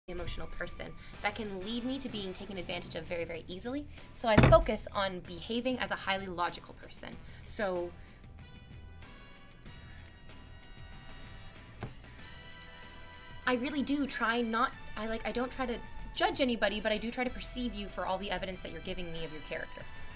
emotional person that can lead me to being taken advantage of very, very easily. So I focus on behaving as a highly logical person. So I really do try not, I don't try to judge anybody, but I do try to perceive you for all the evidence that you're giving me of your character.